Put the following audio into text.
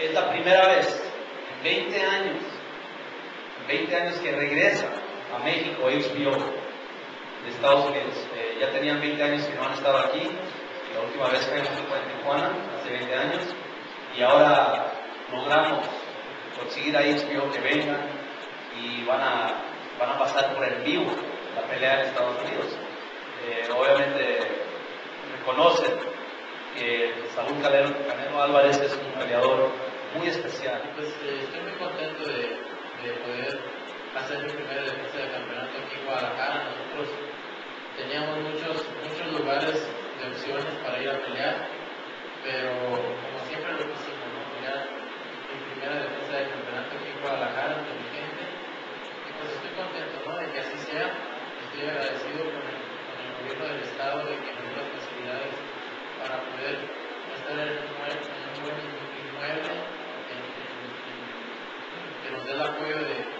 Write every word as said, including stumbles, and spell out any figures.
es la primera vez en veinte años, en veinte años que regresa a México H B O de Estados Unidos. Eh, ya tenían veinte años que no han estado aquí. La última vez que fue en Tijuana, hace veinte años, y ahora logramos conseguir a H B O que vengan y van a, van a pasar por el vivo la pelea en Estados Unidos. Eh, obviamente reconocen que Saúl Canelo, Canelo Álvarez es un peleador muy especial. Pues eh, estoy muy contento de, de poder hacer mi primera defensa de campeonato aquí en Guadalajara. Nosotros teníamos muchos, muchos lugares de opciones para ir a pelear, pero como siempre lo quisimos, ¿no? Pelear mi primera defensa de campeonato aquí en Guadalajara ante mi gente. Y pues estoy contento, ¿no? De que así sea. Estoy agradecido con el, con el gobierno del estado de que nos dé las facilidades para poder estar en un buen, en un buen inmueble, en, en, en, que nos dé el apoyo de